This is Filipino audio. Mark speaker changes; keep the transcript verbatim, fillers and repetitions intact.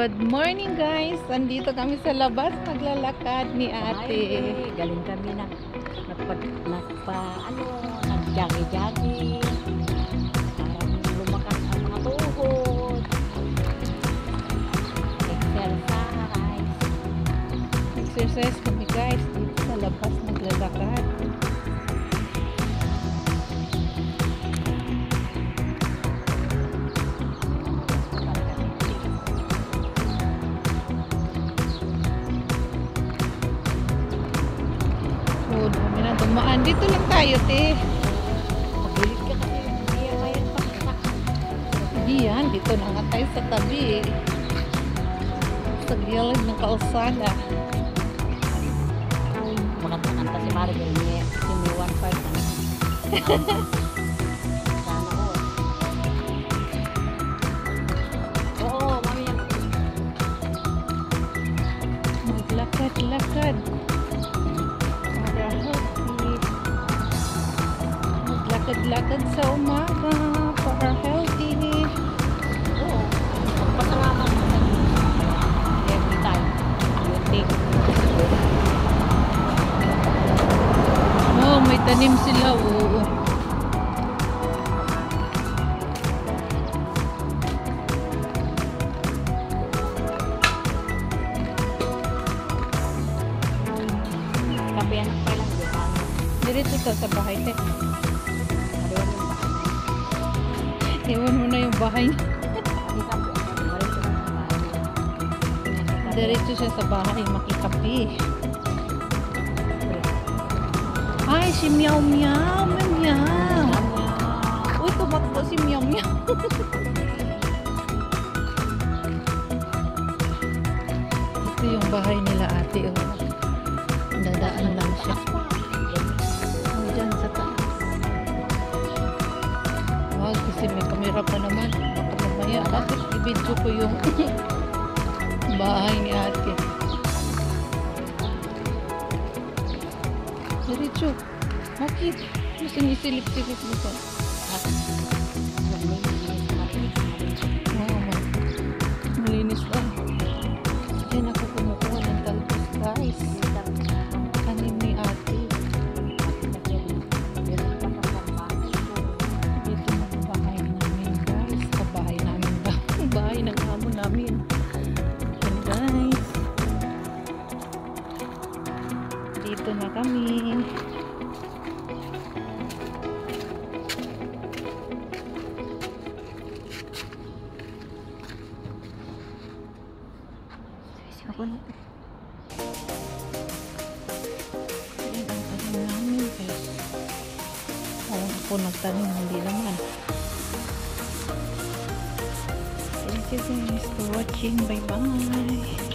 Speaker 1: Good morning guys! Andito kami sa labas, naglalakad ni ate.
Speaker 2: Ay, galing kami na nagpa, nagpa ano, nag-jogging-jogging. Parang lumakas ang mga tuhod. Exercise.
Speaker 1: Exercise kami guys, dito sa labas naglalakad. Oh, dami na dumaan. Dito lang tayo, te.
Speaker 2: Pagulit ka kasi hindi kaya pa.
Speaker 1: Diyan, dito na nga tayo sa tabi. Sa gilid ng kalsada.
Speaker 2: Makanta-kanta si Maribel niya. Si Miwan Park. Sana all. Oo, mami yan.
Speaker 1: Maglakad-lakad. Para healthy. Maglakad-lakad sa umaga. Para healthy.
Speaker 2: Oo. Magpasalamat mo sa every time. You take.
Speaker 1: Oh, may tanim sila. Oo.
Speaker 2: Kape anak pa lang di ba?
Speaker 1: Diretso ka sa bahay, te.
Speaker 2: Ariwan yung bahay.
Speaker 1: Iwan mo na yung bahay.
Speaker 2: Di kape. Ariwan yung bahay.
Speaker 1: Diretso siya sa bahay, makikapi. Ay, si Meow Meow. Meow Meow. Uy, tumakbo si Meow Meow. Ito yung bahay nila ate. Oh. Dadaan lang siya. Oh, dyan sa taas. Wag, kasi may kamera pa naman. Baka mamaya, bakit i-video ko yung bahay ni ate. Diretso. Bakit? Ano sinisilip-silip mo pa? Oo, ma. Malinis lang. Diyan ako kumukuha ng talbos, guys. Kanin ni ate. Dito na ang bahay namin, guys. Sa bahay namin ba? Bahay ng amo namin. Yan, guys. Dito na kami. Ako na. Yan ang tanim namin, guys. Oo, ako nagtanim, hindi naman. Thank you guys for watching. Bye bye.